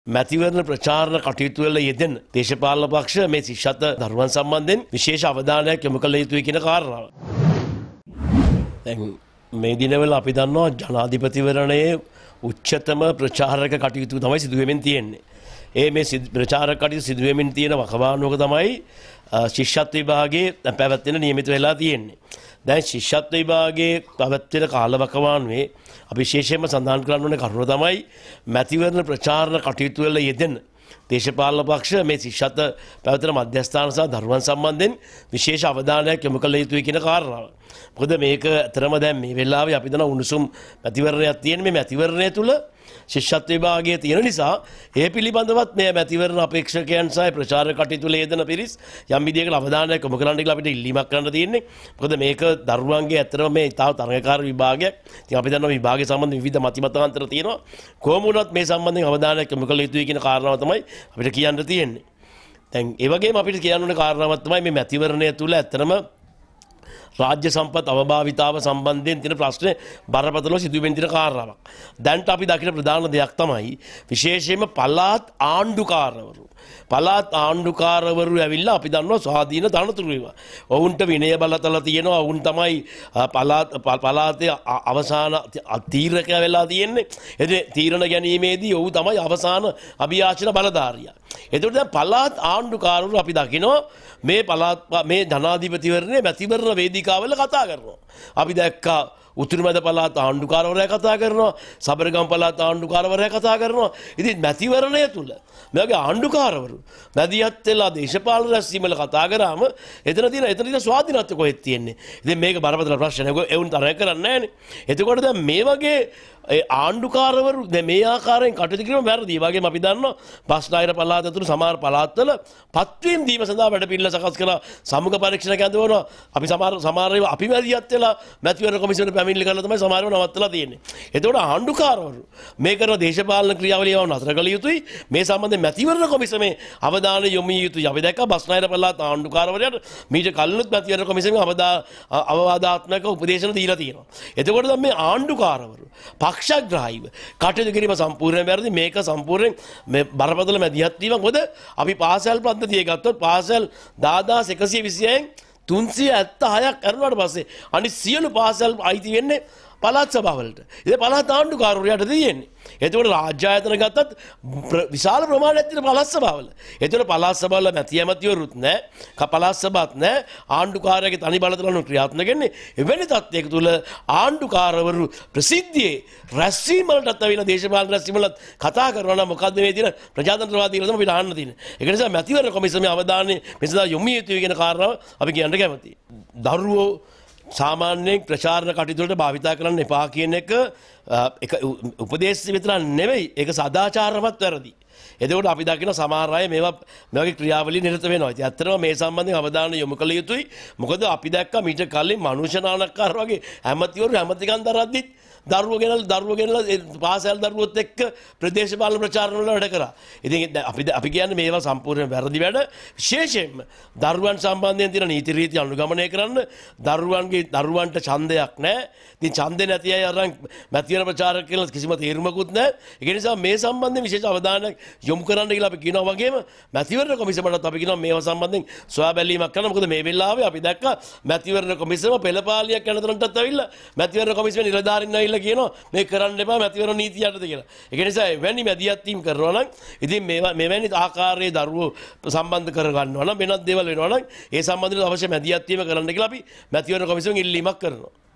මැතිවරණ ප්‍රචාරණ කටයුතු වල යෙදෙන දේශපාලන පක්ෂ මේ ශිෂ්‍යත්ව දරුවන් සම්බන්ධයෙන් විශේෂ අවධානයක් යොමු කළ යුතුයි කියන කාරණාව. දැන් මේ දිනවල අපි දන්නවා ජනාධිපතිවරණයේ උච්චතම ප්‍රචාරක කටයුතු තමයි සිදු වෙමින් තියෙන්නේ. මේ ප්‍රචාරක කටයුතු සිදු වෙමින් තියෙන වකවානුවක තමයි ශිෂ්‍යත්ව විභාගයේ පැවැත්වෙන නියමිත වෙලා තියෙන්නේ. දැන් ශිෂ්‍යත්ව විභාගයේ පැවැත්වෙන කාලවකවානුවේ අපි විශේෂයෙන්ම සඳහන් කරන්න ඕනේ කරුණ තමයි මැතිවරණ ප්‍රචාරණ කටයුතු වල යෙදෙන දේශපාලන පක්ෂ මේ ශිෂ්‍යත්ව පැවැත්වෙන මධ්‍යස්ථාන සහ දරුවන් සම්බන්ධයෙන් විශේෂ අවධානයක් යොමු කළ යුතුයි කියන කාරණාව. මොකද මේක අතරම දැන් මේ වෙලාවේ අපි දන්න උණුසුම් මැතිවරණයක් තියෙන මේ මැතිවරණය තුල ශිෂ්‍යත්ව විභාගයේ තියෙන නිසා ඒ පිළිබඳවත් මේ මැතිවරණ අපේක්ෂකයන් සහ ප්‍රචාරක කටයුතු වල යෙදෙන පිරිස් යම් විදියකට අවධානයක් යොමු කරන්න කියලා අපිට ඉල්ලීමක් කරන්න තියෙන්නේ. මොකද මේක දරුවන්ගේ ඇත්තටම මේ ඉතාම තරඟකාරී විභාගයක්. ඉතින් අපි දන්නවා විභාගය සම්බන්ධ විවිධ මතිමතාන්තර තියෙනවා. කොහොම වුණත් මේ සම්බන්ධයෙන් අවධානයක් යොමු කළ යුතුයි කියන කාරණාව තමයි අපිට කියන්න තියෙන්නේ. දැන් ඒ වගේම අපිට කියන්න ඕන කාරණාවක් තමයි මේ මැතිවරණය තුල ඇත්තටම රාජ්‍ය සම්පත් අවභාවිතාව සම්බන්ධයෙන් තියෙන ප්‍රශ්නේ බරපතලව සිදුවෙමින් තියෙන කාරණාවක්. දැන්ට අපි දකින ප්‍රධාන දෙයක් තමයි විශේෂයෙන්ම පළාත් ආණ්ඩුකාරවරු. පළාත් ආණ්ඩුකාරවරු ඇවිල්ලා අපි දන්නවා ස්වාධීන තනතුරු ඒවා. ඔවුන්ට විනය බලතල තියෙනවා. ඔවුන් තමයි පළාතේ අවසාන තීරණය වෙලා තියෙන්නේ. ඒ තීරණ ගැනීමේදී ඔව් තමයි අවසාන අභියාචන බලධාරියා. එතකොට දැන් පළාත් ආණ්ඩුකාරවරු අපි දකිනවා මේ ජනාධිපතිවරණයේ මැතිවරණ වේදිකාවල කතා කරනවා. අපි දැක්කා උතුරුමැද පළාත් ආණ්ඩුකාරවරයා කතා කරනවා, සබරගම් පළාත් ආණ්ඩුකාරවරයා කතා කරනවා. ඉතින් මැතිවරණය තුල මේගේ ආණ්ඩුකාරවරු මැදිහත් වෙලා දේශපාලන රැස්වීම් වල කතා කරාම එතන තියෙන ස්වාධීනත්වය කොහෙද තියෙන්නේ? ඉතින් මේක බරපතල ප්‍රශ්නයක්. ඒවුන් තරහ කරන්නේ නැහනේ. එතකොට දැන් මේ වගේ ආණ්ඩුකාරවරු දැන් මේ ආකාරයෙන් කටයුතු කිරීම වැරදි. ඒ වගේම අපි දන්නවා බස්නාහිර පළාත ඇතුළු සමහර පළාත්වල පත්වීම් දීම සඳහා වැඩපිළිවෙල සකස් කරලා සමුග පරීක්ෂණයක් ඇඳවනවා. අපි සමහර ඒවා අපි මැදිහත් වෙලා මැතිවරණ කොමිසමට පැමිණිලි කරලා තමයි සමහරව නවත්තලා තියෙන්නේ. එතකොට ආණ්ඩුකාරවරු මේ කරන දේශපාලන ක්‍රියාවලියව නතර කළ යුතුයි. මේ සම්බන්ධයෙන් මැතිවරණ කොමිසමේ අවධානය යොමු යුතුයි. අපි දැක්කා බස්නාහිර පළාත් ආණ්ඩුකාරවරයාට මීට කලිනුත් මැතිවරණ කොමිසමේ අවවාදාත්මක උපදේශන දීලා තියෙනවා. එතකොට දැන් මේ ආණ්ඩුකාරවරු පක්ෂග්‍රාහීව කටයුතු කිරීම සම්පූර්ණයෙන් වැරදි. මේක සම්පූර්ණයෙන් මේ බරපතල මැදිහත් වීමක්. මොකද අපි පාසල් පද්ධතිය ගත්තොත් පාසල් 10126න් 376ක් කරනවාට පස්සේ අනිත් සියලු පාසල් අයිති වෙන්නේ පළාත් සභාවලට. ඉතින් පළාත් ආණ්ඩුකාරවරයාට දෙන්නේ. එතකොට රාජ්‍ය ආයතන ගත්තත් විශාල ප්‍රමාණයක් තියෙන පළාත් සභාවල. එතකොට පළාත් සභාවල මැති ඇමතිවරුත් නැහැ, පළාත් සභාවත් නැහැ, ආණ්ඩුකාරයාගේ තනි බලතලන ක්‍රියාත්මක වෙන්නේ. එවැනි තත්ත්වයක තුල ආණ්ඩුකාරවරු ප්‍රසිද්ධියේ රැස්වීම වලටත් ඇවිල්ලා දේශපාලන රැස්වීම වලත් කතා කරනවා නම් මොකද්ද මේ තියෙන ප්‍රජාතන්ත්‍රවාදී කියලා තමයි අපිට අහන්න තියෙන්නේ. ඒක නිසා මැතිවරණ කොමිසමේ අවධානය මේ සඳහා යොමු යුතුයි කියන කාරණාව අපි කියන්න කැමතියි. දරුවෝ සාමාන්‍යයෙන් ප්‍රචාරණ කටයුතු වලට භාවිතා කරන්න එපා කියන එක උපදේශ විතර නෙවෙයි, ඒක සදාචාරවත් වැරදි. එතකොට අපි දකින සමහර අය මේ වගේ ක්‍රියාවලිය නිරත වෙනවා. ඉතින් ඇත්තටම මේ සම්බන්ධයෙන් අවධානය යොමු කළ යුතුයි. මොකද අපි දැක්කා මීට කලින් මනුෂ්‍ය නානක්කාර වගේ ඇමතිවරු ඇමතිකම් දරද්දිත් දරුවෝ ගෙනලා පාසල් දරුවොත් එක්ක ප්‍රදේශ පාලන ප්‍රචාරණ වල වැඩ කරා. ඉතින් අපි කියන්නේ මේවා සම්පූර්ණ වැරදි වැඩ. විශේෂයෙන්ම දරුවන් සම්බන්ධයෙන් තියෙන නීති රීති අනුගමනය කරන්න දරුවන්ට ඡන්දයක් නැහැ. ඉතින් ඡන්දේ නැති අය අරන් මැතිවරණ ප්‍රචාරක කියලා කිසිම තීරමකුත් නැහැ. ඒ නිසා මේ සම්බන්ධයෙන් විශේෂ අවධානයක් යොමු කරන්න කියලා අපි කියනවා. වගේම මැතිවරණ කොමිසමටත් අපි කියනවා මේවා සම්බන්ධයෙන් සොයා බැලීමක් කරන්න. මොකද මේ වෙලාවේ අපි දැක්කා මැතිවරණ කොමිසම පෙළපාලියක් යනතරටත් ඇවිල්ලා මැතිවරණ කොමිසමේ නිලධාරීන් කියනවා මේ කරන්න එපා මැතිවරණ නීතිය යටතේ කියලා. ඒක නිසා එවැනි මැදිහත් වීම කරනවා නම් ඉතින් මෙවැනි ආකාරයේ දරුවෝ සම්බන්ධ කර ගන්නවා නම් වෙනත් දේවල් වෙනවා නම් ඒ සම්බන්ධව අවශ්‍ය මැදිහත් වීම කරන්න කියලා අපි මැතිවරණ කොමිසමෙන් ඉල්ලීමක් කරනවා.